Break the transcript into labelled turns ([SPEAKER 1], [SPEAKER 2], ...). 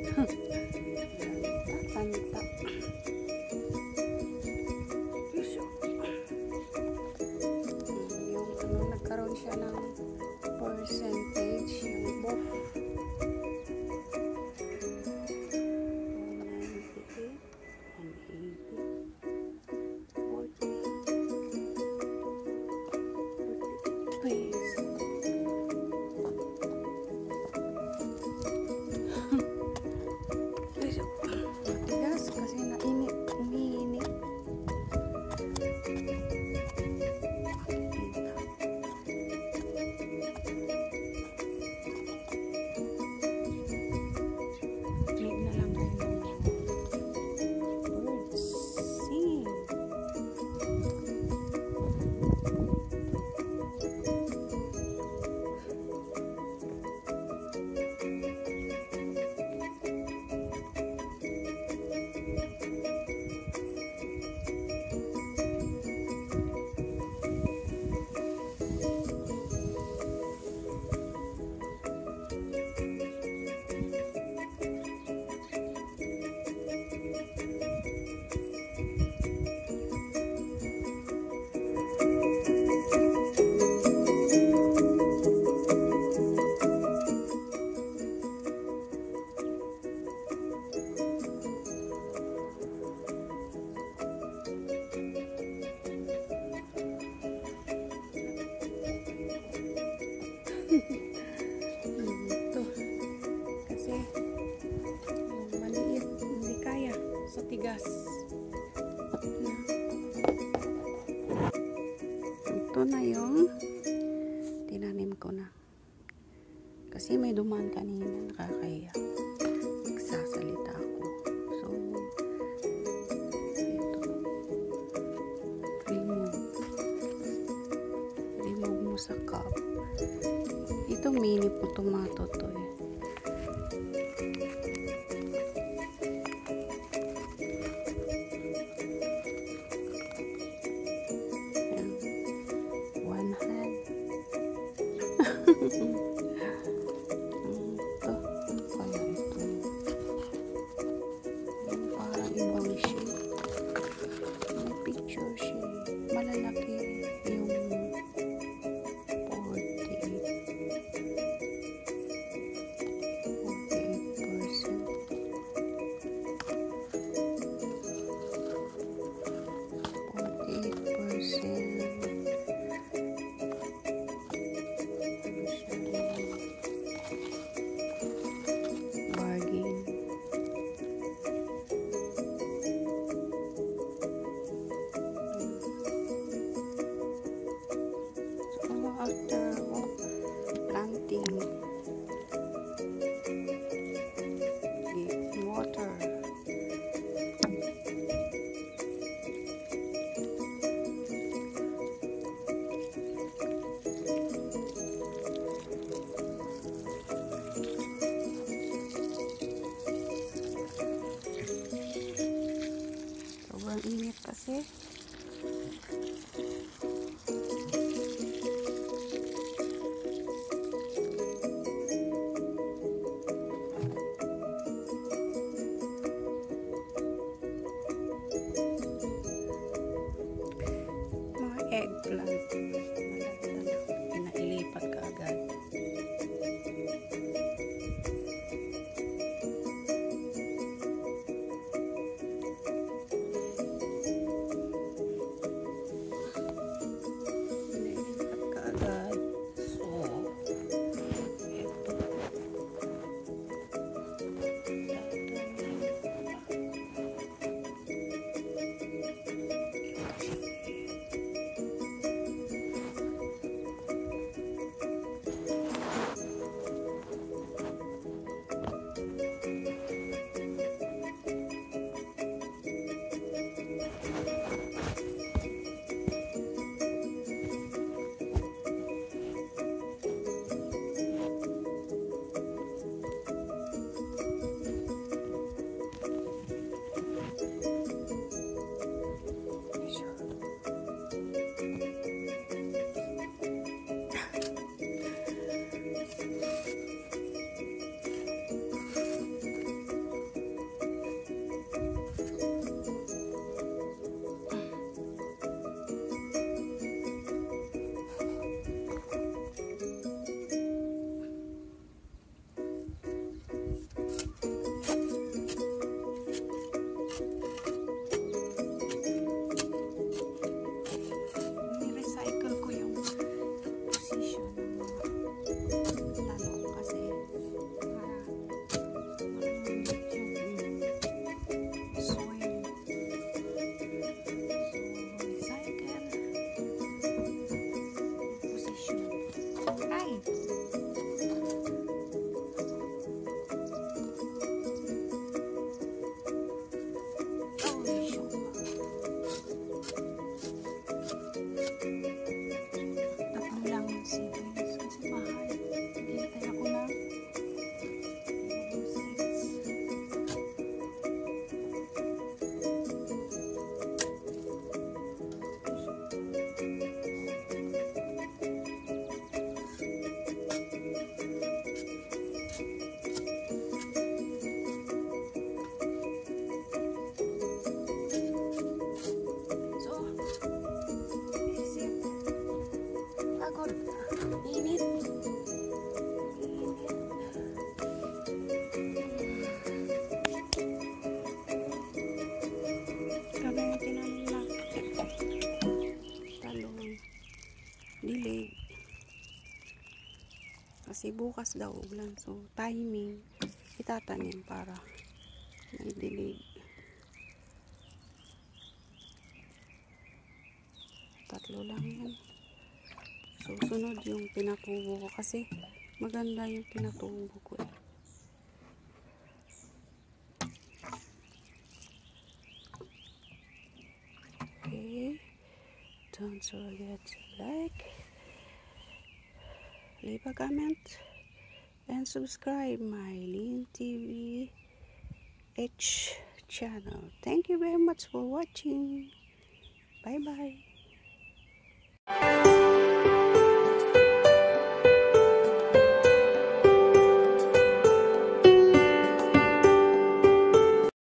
[SPEAKER 1] Tanta. Yung ano, nagkaroon siya ng percentage yung book. 180, 180, 40. Matigas kasi nainit, umiinit. Ito kasi maliit, hindi kaya sa tigas. Ito na yung tinanim ko na kasi may dumaan kanina, nakakaya, nagsasalita ako. So ito, remove mo sa cup. Ito mini po tomato to eh. Ayan. One hand. Ito. Ano kaya ito? Yung parang ibang shape. May picture siya. Malalaki yung 48%. Bargain. So after planting, give water. Sobrang init kasi. dilig. Kasi bukas daw ulan. So, timing, itatanim para may dilig. Tatlo lang yan. Susunod yung pinatubo ko kasi maganda yung pinatubo ko eh. Okay. Don't forget to like, leave a comment, and subscribe my Lean TV H channel. Thank you very much for watching. Bye bye.